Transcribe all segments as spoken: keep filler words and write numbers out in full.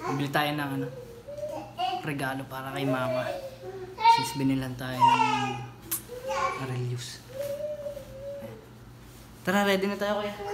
bibili tayo ng ano, regalo para kay mama. Since binilan tayo ng reliefs. Tara, ready na tayo kuya.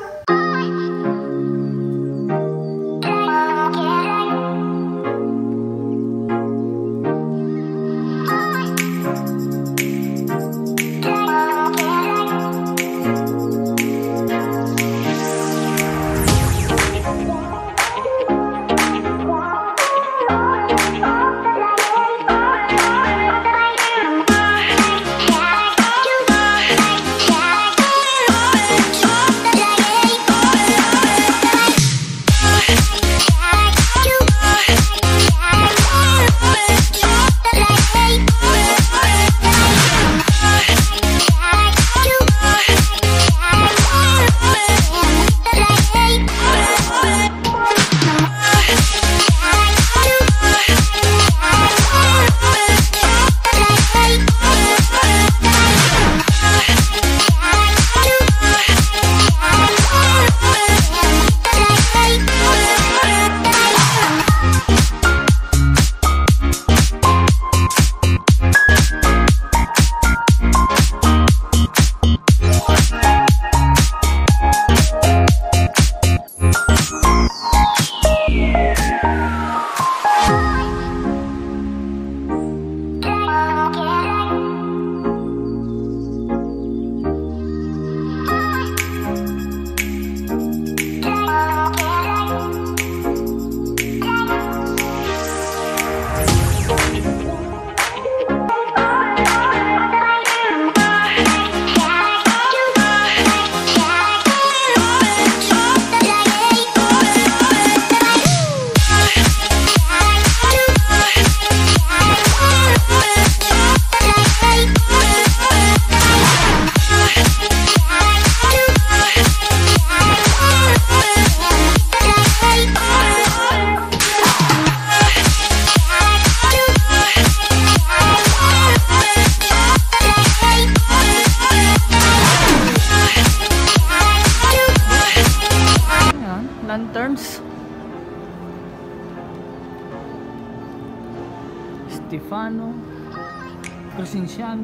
Lanterns. Stefano Crescenciano.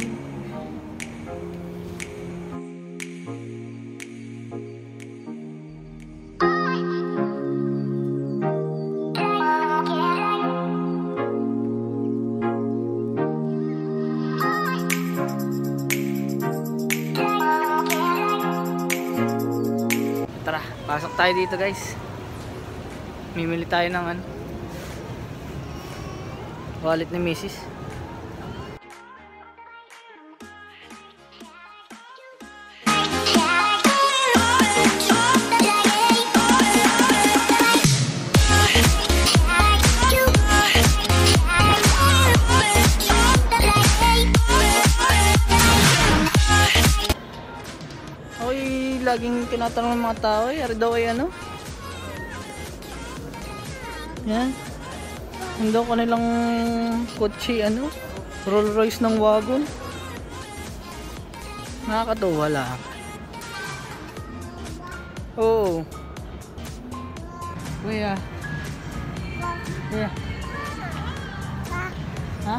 Tara, pasok tayo dito guys. Mimili tayo ng ano, wallet ni Missus Oy, laging tinatanong ng mga tao eh, ari daw ay ano? Yan. Hindi daw kanilang kotse ano? Rolls Royce ng wagon. Nakakatuwa lang. Oo. Kuya. Kuya. Ha?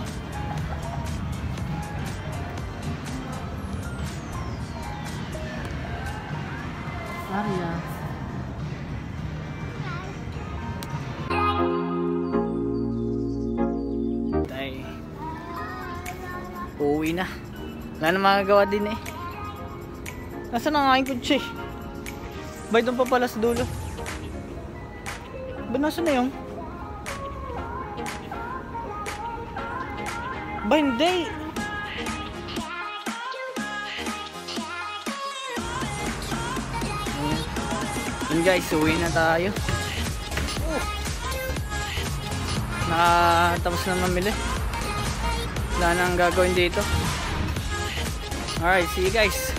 Arya. Tay. Uuwi na. Wala na magagawa din eh. Nasaan ang aking kutsi? Bay doon pa pala sa dulo. Ba nasaan na yung? Ba hindi. Yun guys, uwi na tayo. Oh. Nakatapos na mamili. Wala nang gagawin dito. Alright, see you guys.